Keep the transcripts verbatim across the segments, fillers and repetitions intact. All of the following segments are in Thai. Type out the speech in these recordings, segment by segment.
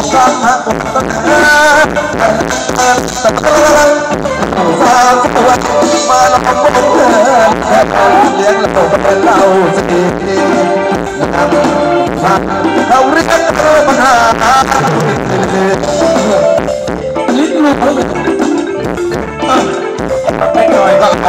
รักหักตั้งแต่ตะเกียงสาวสวยมาลองบนเดินเลี้ยงเราเป็นเราสิเขาเรียกปัญหาลิ้นลูกไม่หน่อยก็เอา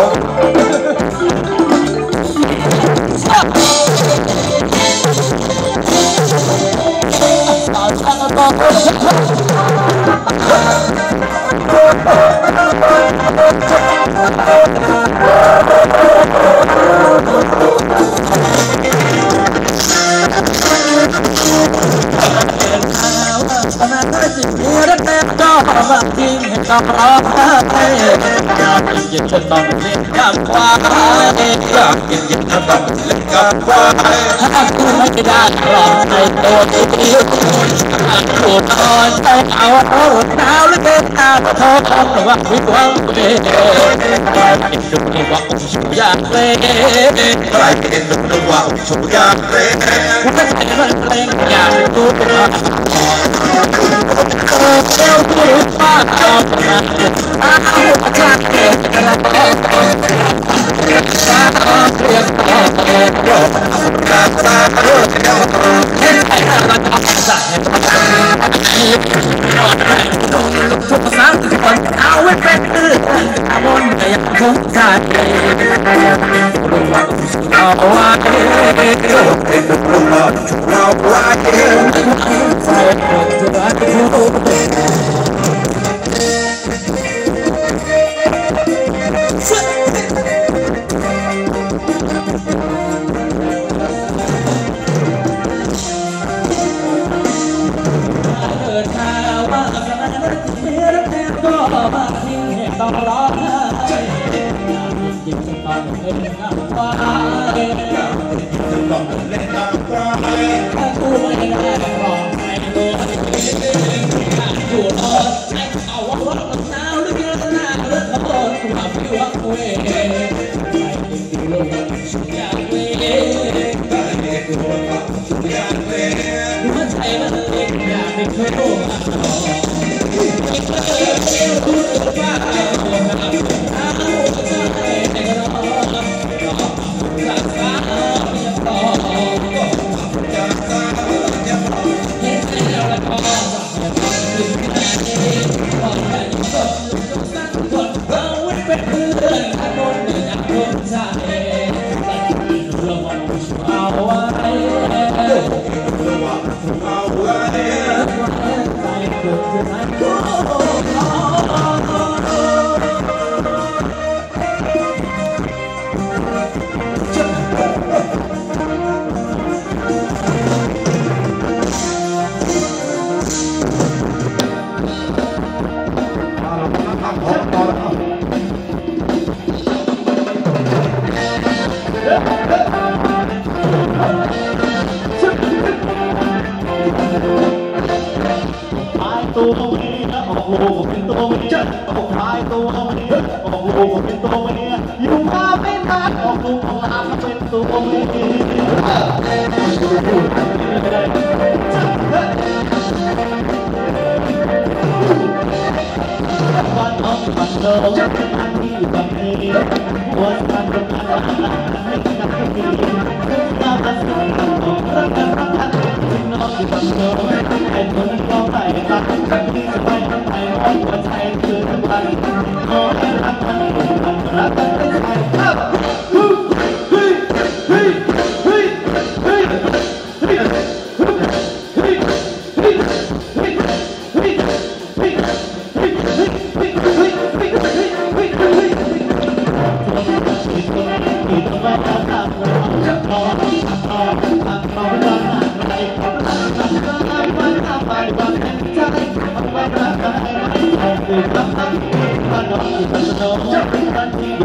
ก็ร้องไห้อยากกินเย็นก็ต้องเล่นกับควายอยากกินเย็นก็ต้องเล่นกับควายถ้ากูไม่ได้ลองใจตัวเองกูนอนใจเอาหนาวหรือเกินตาโทษหรือว่าวิววังเด้ใครเป็นดุจว่าองค์ชูยาเล่ใครเป็นดุจว่าองค์ชูยาเล่หัวใจมันเพลงอยากดูว่าเจ้าผู้ฟ้าเอามาเอาจักเก็บกระเป๋าสาเรียกต่อเองโยกสาสาเรื่องเดียวเห็นใครมาทำสักทุกสาวทุกคนเอาไว้เป็นเรื่องอาวนแต่ยังคงใจรู้ว่าเอาไว้เป็นรู้ว่าเอาไว้ใส่ตัวที่ต้องร้องไห้ยิ่งต้องเล่นกับควายต้องเล่นกับควายถ้ากูไม่ได้ร้องให้ตัวถ้ากูนอนให้เอาว่าร้อนหนาวหรือเกินหน้าหรือขโมยความผิวเว้ยไม่ยิ่งดีลงสุดยอดเว้ยไม่ยิ่งดีลงสุดยอดเว้ยหัวใจมันเล็กอยากไม่เคยรู้ตัวเมียโอ้โหเป็นตัวเมียโอ้โหพายตัวเมียโอ้โหเป็นตัวเมียอยู่มาเป็นนานโอ้โหของลาเป็นตัวเมียวันน้องวันโดนอันนี้วันนี้วันกันเป็นอันไม่กันไม่ดีน่าจะสุดของรักกันรักกันที่น้องที่วันโดนไอ้คนนั้นก็ไปรักที่จะไปไอ้วันวันไทยคือทุกวันโอ้ยรักกันรักกันเป็นไทยเฮ้ยเฮ้ยเฮ้ยเฮ้ยเฮ้ยเฮ้ยเฮ้ยเฮ้ยเฮ้ยเฮ้ยเฮ้ย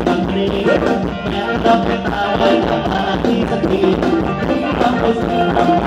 เราเป็นตาไว้ทำหน้าที่สักทีต้องไปสิ่ง